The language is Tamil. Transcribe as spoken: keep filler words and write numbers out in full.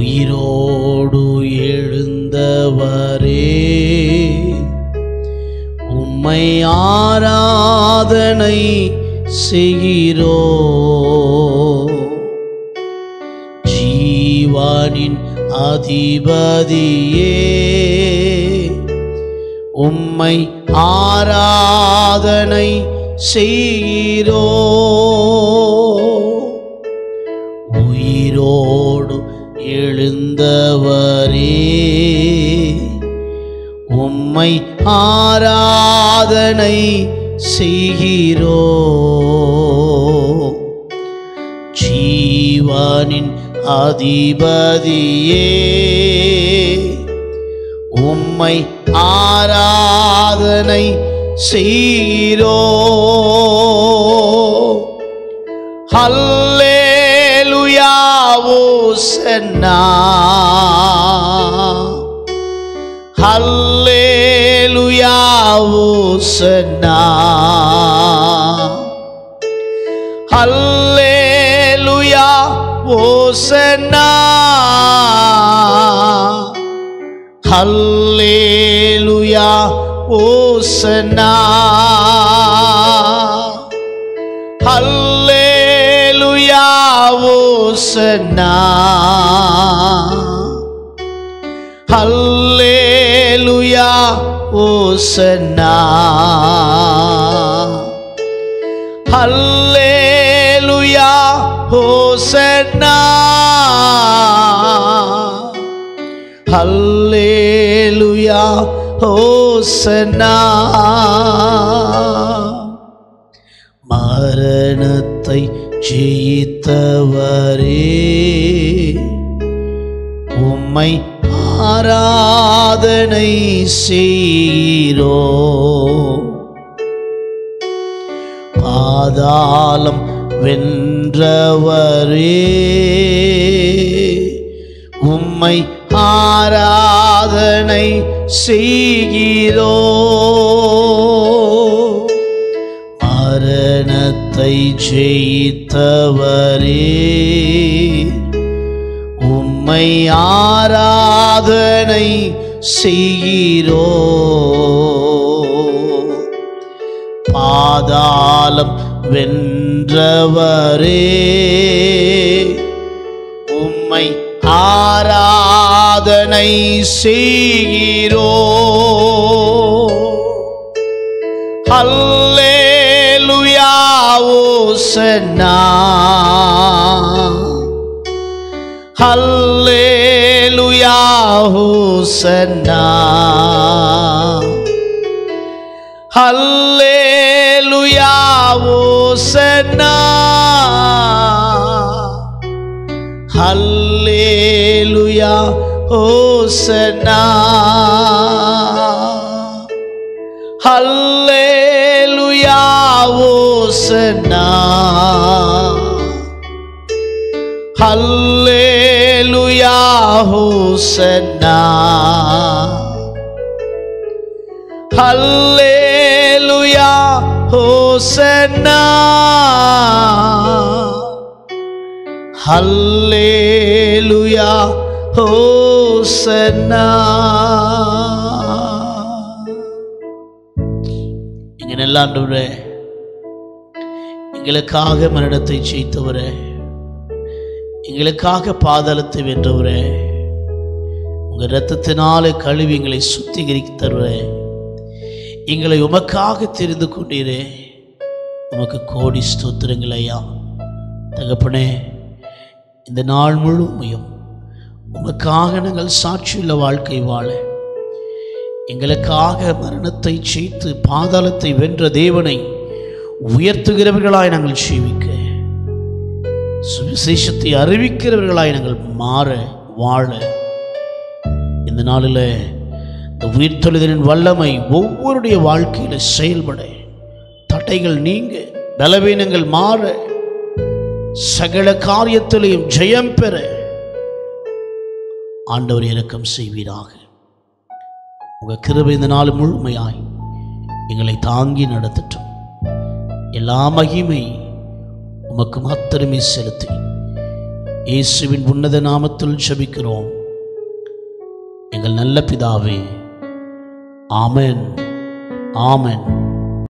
உயிரோடு எழுந்தவரே உம்மை ஆராதனை செய்கிறோ. ஜீவனின் அதிபதியே உம்மை ஆராதனை செய்கிறோ. உயிரோடு எழுந்தவரே உம்மை ஆராதனை செய்கிறோ. ஜீவனின் அதிபதியே உம்மை ஆராதனை செய்கிறோ. ஹல்லேலூயா ஓசன்னா, ஹல்லேலூயா ஓசன்னா, ஹல்லேலூயா ஓசன்னா, ஹல்லேலூயா ஓசன்னா, ஹல்லேலூயா ஓசன்னா, ஹல்லேலூயா ஓசன்னா, ஹல்லேலூயா ஓசன்னா, ஹல்லேலூயா ஓசன்னா. மரணத்தை ஜெயித்தவரே உம்மை ஆராதனை செய்கிறோ. பாதாளம் வென்றவரே உம்மை ஆராதனை செய்கிறோ. மரணத்தை ஜெயித்தவரே உம்மை ஆராதனை செய்கிறோ. பாதாளம் வென்றவரே உம்மை ஆராதனை செய்கிறோ. ஹல்லேலூயா ஓசன்னா, ஹல்லேலூயா ஓசன்னா, ஹல்லேலூயா ஓசன்னா, ஹல்லேலூயா ஓசன்னா, ஹல்லேலூயா ஓசன்னா, ஹல்லேலூயா ஓசன்னா, ஹல்லேலூயா ஓசன்னா, ஹல்லேலூயா ஓசன்னா. எங்க நல்ல ஆண்டவரே, எங்களுக்காக மரணத்தை ஜெயித்தவரே, எங்களுக்காக பாதாளத்தை வென்றவரே, உங்க இரத்தத்தினாலே கழுவி எங்களை சுத்திகரித்தவரே, எங்களை உமக்காக தெரிந்து கொண்டீரே, உமக்கு கோடி ஸ்தோத்திரங்கள் ஐயா. தகப்பனே, இந்த நாள் முழுமையும் உமக்காக நாங்கள் சாட்சியுள்ள வாழ்க்கை வாழ, எங்களுக்காக மரணத்தை ஜெயித்து பாதாளத்தை வென்ற தேவனை உயர்த்துகிறவர்களாய் நாங்கள் ஜீவிக்க, சுவிசேஷத்தை அறிவிக்கிறவர்களாய் நாங்கள் மாற வாழ, இந்த நாளில் இந்த உயிர்த்தெழுதலின் வல்லமை ஒவ்வொருடைய வாழ்க்கையில செயல்பட, தடைகள் நீங்க, பலவீனங்கள் மாற, சகல காரியத்திலையும் ஜெயம் பெற ஆண்டவர் இரக்கம் செய்வீராக. உங்க கிருபை இந்த நாள் முழுமையாய் எங்களை தாங்கி நடத்தட்டும். எல்லா மகிமை உமக்கு மாத்திரமே செலுத்தி இயேசுவின் உன்னத நாமத்தில் ஜெபிக்கிறோம் எங்கள் நல்ல பிதாவே. ஆமென், ஆமென்.